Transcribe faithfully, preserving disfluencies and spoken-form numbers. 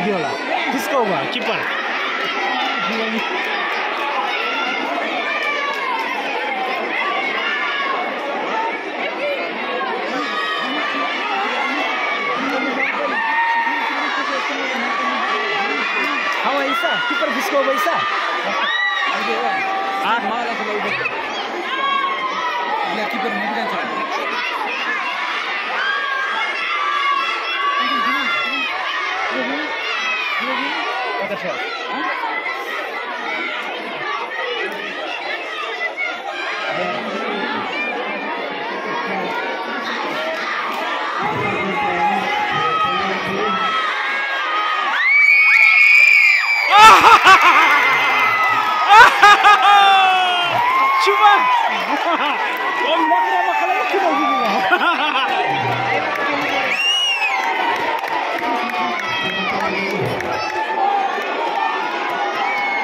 दियो होला त्यसको भयो किपर How is that? Keeper Fisco is that? Ah, malah kalau udah. Dia keeper mungkin kan. What a shot. Cuma, om nak apa